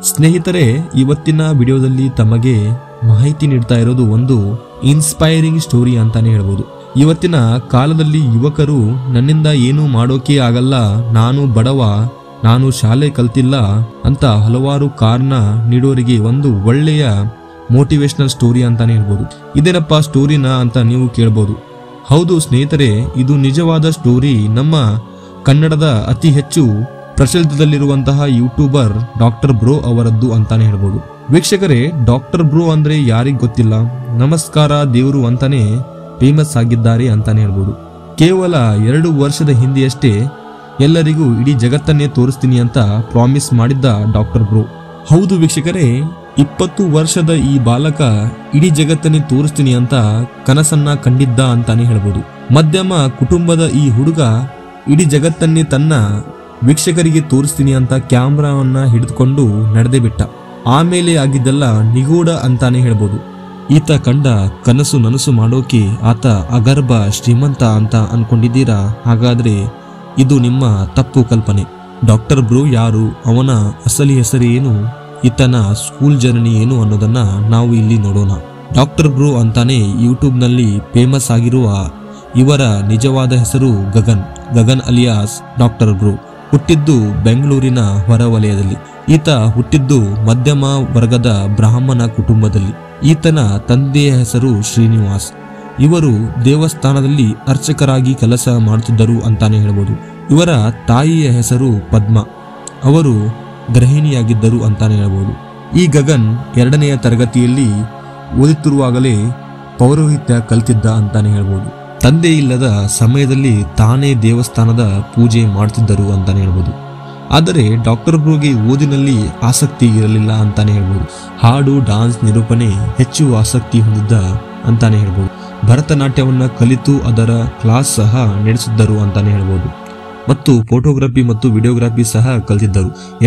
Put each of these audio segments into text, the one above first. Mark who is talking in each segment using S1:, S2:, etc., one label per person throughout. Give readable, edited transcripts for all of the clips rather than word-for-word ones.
S1: ಸ್ನೇಹಿತರೆ, ಇವತ್ತಿನ ವಿಡಿಯೋದಲ್ಲಿ ತಮಗೆ ಮಾಹಿತಿ ನೀಡ್ತಾ ಇರೋದು ಒಂದು ಇನ್ಸ್ಪೈರಿಂಗ್ ಸ್ಟೋರಿ ಅಂತಾನೆ ಹೇಳ್ಬೋದು. ಇವತ್ತಿನ ಕಾಲದಲ್ಲಿ ಯುವಕರು ನನ್ನಿಂದ ಏನು ಮಾಡೋಕೆ ಆಗಲ್ಲ, ನಾನು ಬಡವ, ನಾನು ಶಾಲೆ ಕಲ್ತಿಲ್ಲ ಅಂತ ಹಲವಾರು ಕಾರಣ ನೀಡೋರಿಗೆ ಒಂದು ಒಳ್ಳೆಯ ಮೋಟಿವೇಶನಲ್ ಸ್ಟೋರಿ ಅಂತಾನೆ ಹೇಳ್ಬೋದು. ಇದೇನಪ್ಪ ಸ್ಟೋರಿನ ಅಂತ ನೀವು ಕೇಳ್ಬೋದು. ಹೌದು ಸ್ನೇಹಿತರೆ, ಇದು ನಿಜವಾದ ಸ್ಟೋರಿ. ನಮ್ಮ ಕನ್ನಡದ ಅತಿ ಹೆಚ್ಚು ಪ್ರಚಲಿತದಲ್ಲಿರುವಂತಹ ಯೂಟ್ಯೂಬರ್ ಡಾಕ್ಟರ್ ಬ್ರೋ ಅವರದ್ದು ಅಂತಾನೆ ಹೇಳ್ಬೋದು. ವೀಕ್ಷಕರೇ, ಡಾಕ್ಟರ್ ಬ್ರೋ ಅಂದ್ರೆ ಯಾರಿಗ್ ಗೊತ್ತಿಲ್ಲ, ನಮಸ್ಕಾರ ದೇವರು ಅಂತಾನೆ ಫೇಮಸ್ ಆಗಿದ್ದಾರೆ ಅಂತಾನೆ ಹೇಳ್ಬೋದು. ಕೇವಲ 2 ವರ್ಷದ ಹಿಂದೆಯಷ್ಟೇ ಎಲ್ಲರಿಗೂ ಇಡೀ ಜಗತ್ತನ್ನೇ ತೋರಿಸ್ತೀನಿ ಅಂತ ಪ್ರಾಮಿಸ್ ಮಾಡಿದ್ದ ಡಾಕ್ಟರ್ ಬ್ರೋ. ಹೌದು ವೀಕ್ಷಕರೇ, 20 ವರ್ಷದ ಈ ಬಾಲಕ ಇಡೀ ಜಗತ್ತನ್ನೇ ತೋರಿಸ್ತೀನಿ ಅಂತ ಕನಸನ್ನ ಕಂಡಿದ್ದ ಅಂತಾನೆ ಹೇಳ್ಬೋದು. ಮಧ್ಯಮ ಕುಟುಂಬದ ಈ ಹುಡುಗ ಇಡೀ ಜಗತ್ತನ್ನೇ ತನ್ನ ವೀಕ್ಷಕರಿಗೆ ತೋರಿಸ್ತೀನಿ ಅಂತ ಕ್ಯಾಮ್ರಾವನ್ನ ಹಿಡಿದುಕೊಂಡು ನಡೆದೇ ಬಿಟ್ಟ. ಆಮೇಲೆ ಆಗಿದ್ದೆಲ್ಲ ನಿಗೂಢ ಅಂತಾನೆ ಹೇಳ್ಬೋದು. ಈತ ಕಂಡ ಕನಸು ನನಸು ಮಾಡೋಕೆ ಆತ ಅಗರ್ಭ ಶ್ರೀಮಂತ ಅಂತ ಅನ್ಕೊಂಡಿದ್ದೀರಾ? ಹಾಗಾದ್ರೆ ಇದು ನಿಮ್ಮ ತಪ್ಪು ಕಲ್ಪನೆ. ಡಾಕ್ಟರ್ ಬ್ರೋ ಯಾರು, ಅವನ ಅಸಲಿ ಹೆಸರು ಏನು, ಈತನ ಸ್ಕೂಲ್ ಜರ್ನಿ ಏನು ಅನ್ನೋದನ್ನ ನಾವು ಇಲ್ಲಿ ನೋಡೋಣ. ಡಾಕ್ಟರ್ ಬ್ರೋ ಅಂತಾನೆ ಯೂಟ್ಯೂಬ್ ನಲ್ಲಿ ಫೇಮಸ್ ಆಗಿರುವ ಇವರ ನಿಜವಾದ ಹೆಸರು ಗಗನ್ ಅಲಿಯಾಸ್ ಡಾಕ್ಟರ್ ಬ್ರೋ. ಹುಟ್ಟಿದ್ದು ಬೆಂಗಳೂರಿನ ಹೊರವಲಯದಲ್ಲಿ. ಈತ ಹುಟ್ಟಿದ್ದು ಮಧ್ಯಮ ವರ್ಗದ ಬ್ರಾಹ್ಮಣ ಕುಟುಂಬದಲ್ಲಿ. ಈತನ ತಂದೆಯ ಹೆಸರು ಶ್ರೀನಿವಾಸ್. ಇವರು ದೇವಸ್ಥಾನದಲ್ಲಿ ಅರ್ಚಕರಾಗಿ ಕೆಲಸ ಮಾಡುತ್ತಿದ್ದರು ಅಂತಾನೆ ಹೇಳ್ಬೋದು. ಇವರ ತಾಯಿಯ ಹೆಸರು ಪದ್ಮ. ಅವರು ಗೃಹಿಣಿಯಾಗಿದ್ದರು ಅಂತಾನೆ ಹೇಳ್ಬೋದು. ಈ ಗಗನ್ 2ನೇ ತರಗತಿಯಲ್ಲಿ ಓದುತ್ತಿರುವಾಗಲೇ ಪೌರೋಹಿತ್ಯ ಕಲ್ತಿದ್ದ ಅಂತಾನೆ ಹೇಳ್ಬೋದು. ತಂದೆ ಇಲ್ಲದ ಸಮಯದಲ್ಲಿ ತಾನೇ ದೇವಸ್ಥಾನದ ಪೂಜೆ ಮಾಡ್ತಿದ್ದರು ಅಂತಾನೆ ಹೇಳ್ಬೋದು. ಆದರೆ ಡಾಕ್ಟರ್ ಬ್ರೋಗೆ ಓದಿನಲ್ಲಿ ಆಸಕ್ತಿ ಇರಲಿಲ್ಲ ಅಂತಾನೆ ಹೇಳ್ಬೋದು. ಹಾಡು, ಡಾನ್ಸ್, ನಿರೂಪಣೆ ಹೆಚ್ಚು ಆಸಕ್ತಿ ಹೊಂದಿದ್ದ ಅಂತಾನೆ ಹೇಳ್ಬೋದು. ಭರತನಾಟ್ಯವನ್ನ ಕಲಿತು ಅದರ ಕ್ಲಾಸ್ ಸಹ ನಡೆಸಿದ್ದರು ಅಂತಾನೆ ಹೇಳ್ಬೋದು. ಮತ್ತು ಫೋಟೋಗ್ರಫಿ ಮತ್ತು ವಿಡಿಯೋಗ್ರಫಿ ಸಹ ಕಲಿತಿದ್ದರು.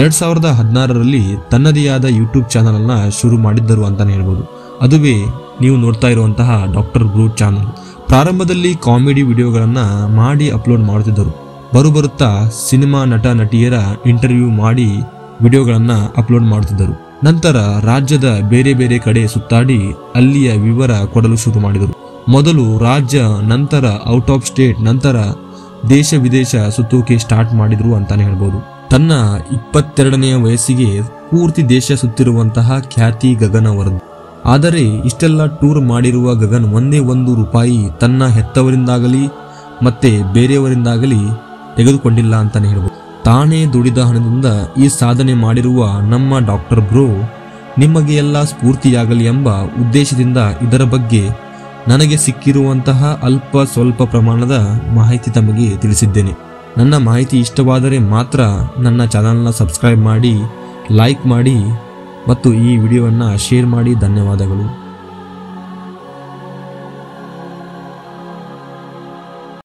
S1: 2016ರಲ್ಲಿ ತನ್ನದೇ ಆದ ಯೂಟ್ಯೂಬ್ ಚಾನಲ್ ಅನ್ನ ಶುರು ಮಾಡಿದ್ದರು ಅಂತಾನೆ ಹೇಳ್ಬೋದು. ಅದುವೇ ನೀವು ನೋಡ್ತಾ ಇರುವಂತಹ ಡಾಕ್ಟರ್ ಬ್ರೋ ಚಾನಲ್. ಪ್ರಾರಂಭದಲ್ಲಿ ಕಾಮಿಡಿ ವಿಡಿಯೋಗಳನ್ನ ಮಾಡಿ ಅಪ್ಲೋಡ್ ಮಾಡುತ್ತಿದ್ದರು. ಬರುತ್ತಾ ಸಿನಿಮಾ ನಟ ನಟಿಯರ ಇಂಟರ್ವ್ಯೂ ಮಾಡಿ ವಿಡಿಯೋಗಳನ್ನ ಅಪ್ಲೋಡ್ ಮಾಡುತ್ತಿದ್ದರು. ನಂತರ ರಾಜ್ಯದ ಬೇರೆ ಬೇರೆ ಕಡೆ ಸುತ್ತಾಡಿ ಅಲ್ಲಿಯ ವಿವರ ಕೊಡಲು ಶುರು ಮಾಡಿದರು. ಮೊದಲು ರಾಜ್ಯ, ನಂತರ ಔಟ್ ಆಫ್ ಸ್ಟೇಟ್, ನಂತರ ದೇಶ ವಿದೇಶ ಸುತ್ತೋಕೆ ಸ್ಟಾರ್ಟ್ ಮಾಡಿದ್ರು ಅಂತಾನೆ ಹೇಳ್ಬೋದು. ತನ್ನ 22ನೆಯ ವಯಸ್ಸಿಗೆ ಪೂರ್ತಿ ದೇಶ ಸುತ್ತಿರುವಂತಹ ಖ್ಯಾತಿ ಗಗನ್ ಅವರದ್ದು. ಆದರೆ ಇಷ್ಟೆಲ್ಲ ಟೂರ್ ಮಾಡಿರುವ ಗಗನ್ ಒಂದೇ ₹1 ತನ್ನ ಹೆತ್ತವರಿಂದಾಗಲಿ ಮತ್ತೆ ಬೇರೆಯವರಿಂದಾಗಲಿ ತೆಗೆದುಕೊಂಡಿಲ್ಲ ಅಂತಾನೆ ಹೇಳ್ಬೋದು. ತಾನೇ ದುಡಿದ ಹಣದಿಂದ ಈ ಸಾಧನೆ ಮಾಡಿರುವ ನಮ್ಮ ಡಾಕ್ಟರ್ ಬ್ರೋ ನಿಮಗೆ ಎಲ್ಲ ಸ್ಫೂರ್ತಿಯಾಗಲಿ ಎಂಬ ಉದ್ದೇಶದಿಂದ ಇದರ ಬಗ್ಗೆ ನನಗೆ ಸಿಕ್ಕಿರುವಂತಹ ಸ್ವಲ್ಪ ಪ್ರಮಾಣದ ಮಾಹಿತಿ ತಮಗೆ ತಿಳಿಸಿದ್ದೇನೆ. ನನ್ನ ಮಾಹಿತಿ ಇಷ್ಟವಾದರೆ ಮಾತ್ರ ನನ್ನ ಚಾನಲ್ನ ಸಬ್ಸ್ಕ್ರೈಬ್ ಮಾಡಿ, ಲೈಕ್ ಮಾಡಿ ಮತ್ತು ಈ ವಿಡಿಯೋವನ್ನು ಶೇರ್ ಮಾಡಿ. ಧನ್ಯವಾದಗಳು.